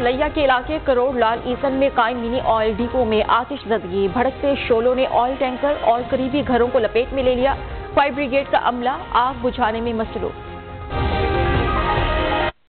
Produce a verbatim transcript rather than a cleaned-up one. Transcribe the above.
लैया के इलाके करोड़ लाल ईसन में कायम मिनी ऑयल डिपो में आतिशज़दगी। भड़कते शोलों ने ऑयल टैंकर और करीबी घरों को लपेट में ले लिया। फायर ब्रिगेड का अमला आग बुझाने में मसरूफ।